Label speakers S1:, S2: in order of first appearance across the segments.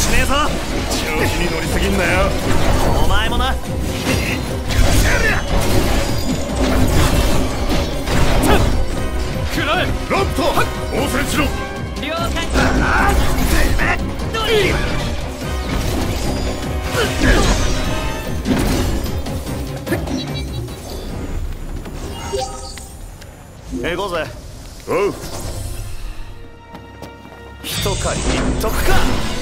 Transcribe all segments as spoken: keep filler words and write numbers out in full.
S1: しねえぞ。調子に乗りすぎんなよ。お前もな。くらえラプト、応戦しろ。
S2: 了解。
S1: 行こうぜ。
S3: おう。
S1: 一狩り一得か。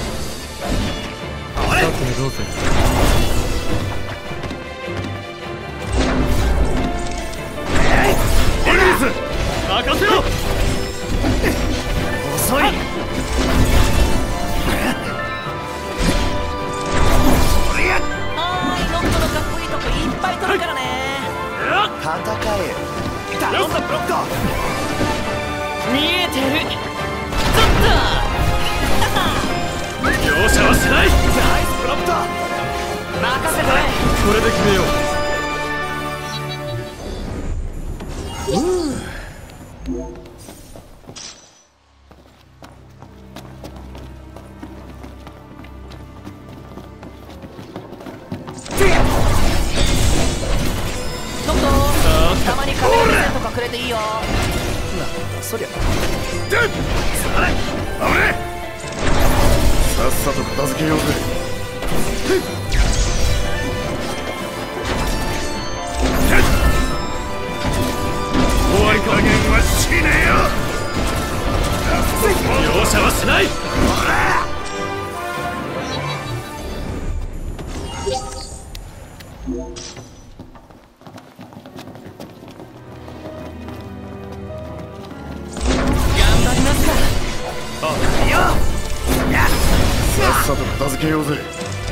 S1: あれ。さてどうする。
S3: エグリス、
S1: 任せろ。遅い。
S2: はーい、ノットのかっこいいとこいっぱい取るからね。
S1: 戦え。頼んだブロット。
S2: 見えてる。ちょっと
S1: 容赦はしない。ナイスブロット。
S2: 任せて。
S1: これで決めよう。うー
S2: たまにカメラ目線とかくれていいよ。
S1: なんだそりゃ。
S3: でっされあぶね。さっさと片付けようぜ。終わり加減はしねえよ。
S1: 容赦はしない。
S3: ほらさっさと片付けようぜ。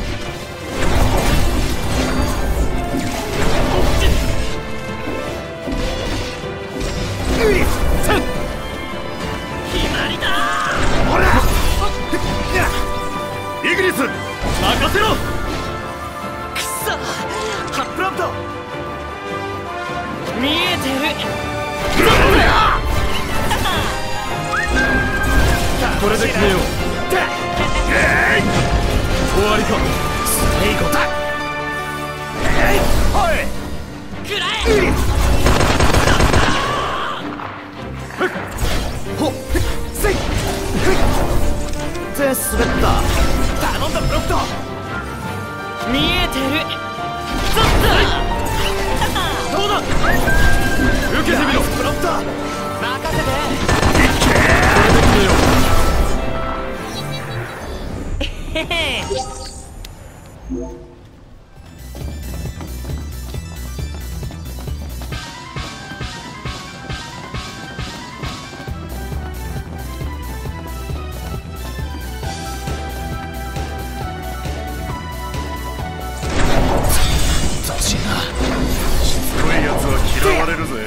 S2: 決まりだ。
S3: ほらイグリス、
S1: 任せろ。
S2: くそ、
S1: ハップラント。
S2: 見えてる。
S1: これで決めよう。終わりか。
S3: 最後だ。
S1: おい
S2: くらえ。
S1: ほっせい。ぜ滑った。頼んだブロット。
S2: 見えてる。ちょっと
S1: どうだ。受けてみろ。ブロット。
S2: 任せて。
S1: これで決めよう。
S2: へへ。
S1: 雑誌な。
S3: しつこいやつは嫌われるぜ。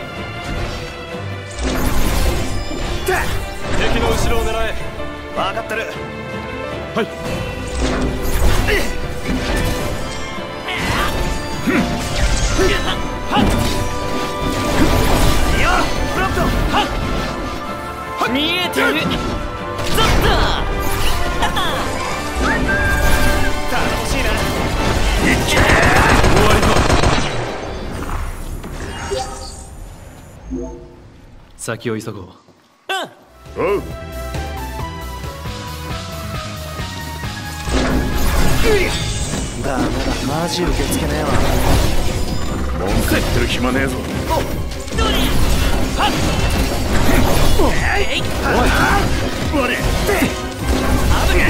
S1: 敵の後ろを狙え。分かってる。はい。いや、ブロット。はっ。
S2: 見えてる。ちょっと
S1: 頼もしいな。
S3: いっけー。
S1: 終わりか。先を急ごう。
S3: おう。
S1: ダメだ、マジ受け付けねえわ。
S3: 文句言ってる暇ねえぞ。
S2: どれ。はっ。えい。
S3: おい悪い。
S2: あぶね。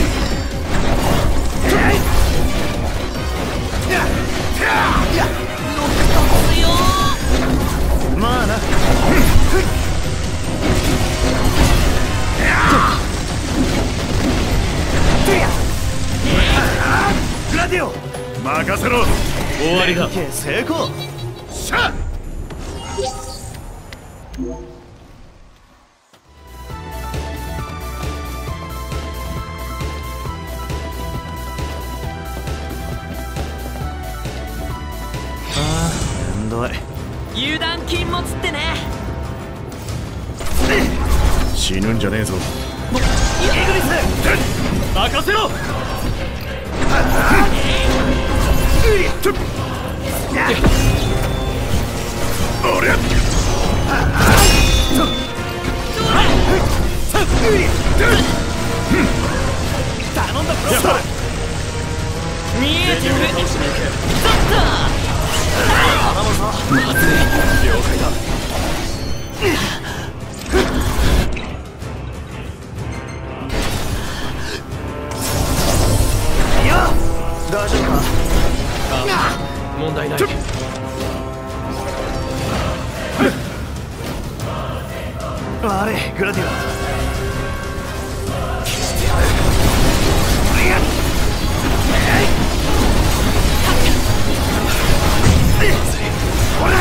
S1: いや、いや、
S2: ノット強。
S1: まあな。
S3: グラディオ任せろ。
S1: 終わりだ。成功。
S3: しゃっ。
S1: ああ、めんどい。
S2: 油断禁物ってね。
S3: 死ぬんじゃねえぞ。
S1: イグリス、任せろ。
S3: 俺
S1: 頼んだプロス
S2: 見えてる。ちょっと
S1: 頼むぞ。まずい。了解だ。いや大丈夫か。あ問題ない。悪いグラディオ。ほら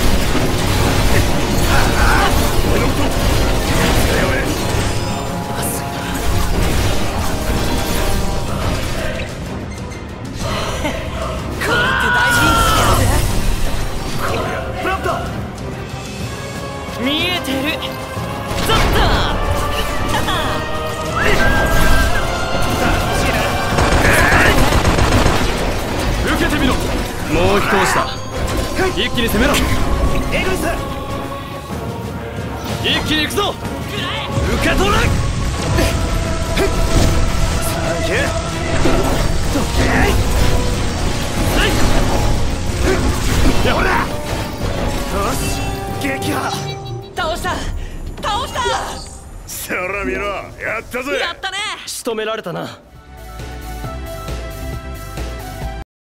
S2: 見えてる。ちょっと
S1: 受けてみろ。もう一押しだ。一気に攻めろ。
S3: エグリス
S1: 一気に行くぞ。受け取れ。
S3: サンキューほらよし撃破
S2: 倒した倒した。
S3: そら見ろやったぜ
S2: やったね。
S1: 仕留められたな。